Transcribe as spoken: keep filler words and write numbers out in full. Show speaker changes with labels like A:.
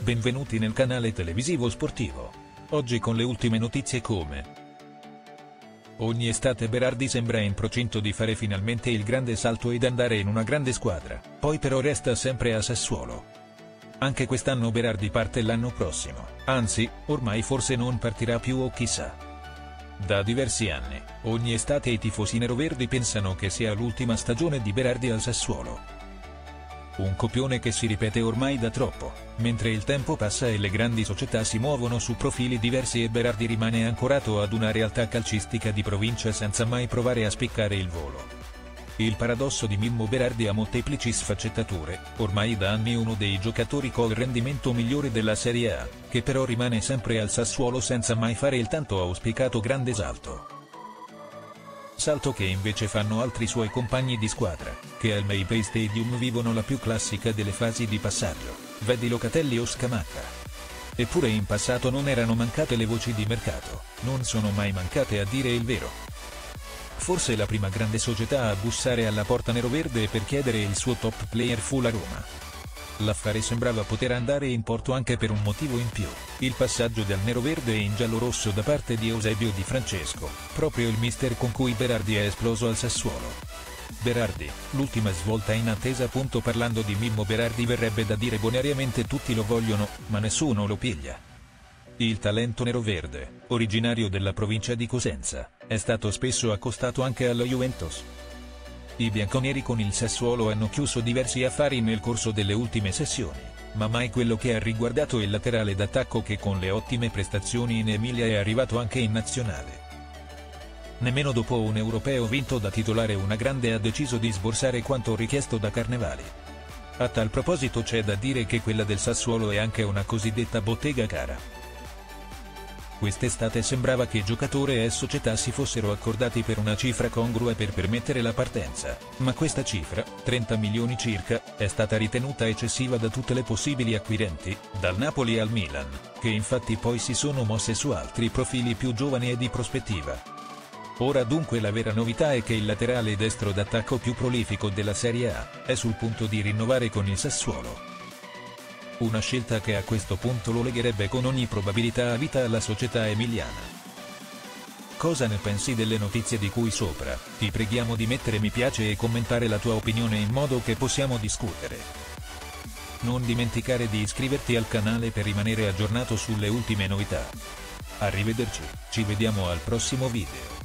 A: Benvenuti nel canale televisivo sportivo. Oggi con le ultime notizie come: ogni estate Berardi sembra in procinto di fare finalmente il grande salto ed andare in una grande squadra, poi però resta sempre a Sassuolo. Anche quest'anno Berardi parte l'anno prossimo, anzi, ormai forse non partirà più o chissà. Da diversi anni, ogni estate i tifosi neroverdi pensano che sia l'ultima stagione di Berardi al Sassuolo. Un copione che si ripete ormai da troppo, mentre il tempo passa e le grandi società si muovono su profili diversi e Berardi rimane ancorato ad una realtà calcistica di provincia senza mai provare a spiccare il volo. Il paradosso di Mimmo Berardi ha molteplici sfaccettature, ormai da anni uno dei giocatori col rendimento migliore della Serie A, che però rimane sempre al Sassuolo senza mai fare il tanto auspicato grande salto. Salto che invece fanno altri suoi compagni di squadra, che al Maypay Stadium vivono la più classica delle fasi di passaggio, vedi Locatelli o Scamacca. Eppure in passato non erano mancate le voci di mercato, non sono mai mancate a dire il vero. Forse la prima grande società a bussare alla porta neroverde per chiedere il suo top player fu la Roma. L'affare sembrava poter andare in porto anche per un motivo in più: il passaggio dal neroverde in giallorosso da parte di Eusebio Di Francesco, proprio il mister con cui Berardi è esploso al Sassuolo. Berardi, l'ultima svolta in attesa. Parlando di Mimmo Berardi verrebbe da dire bonariamente tutti lo vogliono, ma nessuno lo piglia. Il talento neroverde, originario della provincia di Cosenza, è stato spesso accostato anche alla Juventus. I bianconeri con il Sassuolo hanno chiuso diversi affari nel corso delle ultime sessioni, ma mai quello che ha riguardato il laterale d'attacco che con le ottime prestazioni in Emilia è arrivato anche in nazionale. Nemmeno dopo un europeo vinto da titolare una grande ha deciso di sborsare quanto richiesto da Carnevali. A tal proposito c'è da dire che quella del Sassuolo è anche una cosiddetta bottega cara. Quest'estate sembrava che giocatore e società si fossero accordati per una cifra congrua per permettere la partenza, ma questa cifra, trenta milioni circa, è stata ritenuta eccessiva da tutte le possibili acquirenti, dal Napoli al Milan, che infatti poi si sono mosse su altri profili più giovani e di prospettiva. Ora dunque la vera novità è che il laterale destro d'attacco più prolifico della Serie A è sul punto di rinnovare con il Sassuolo. Una scelta che a questo punto lo legherebbe con ogni probabilità a vita alla società emiliana. Cosa ne pensi delle notizie di cui sopra? Ti preghiamo di mettere mi piace e commentare la tua opinione in modo che possiamo discutere. Non dimenticare di iscriverti al canale per rimanere aggiornato sulle ultime novità. Arrivederci, ci vediamo al prossimo video.